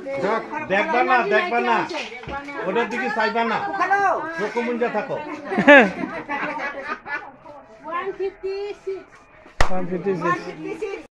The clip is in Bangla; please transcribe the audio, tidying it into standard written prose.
দেখবা না ওটার দিকে চাইবা না চোখ মুঞ্জা থাকো 156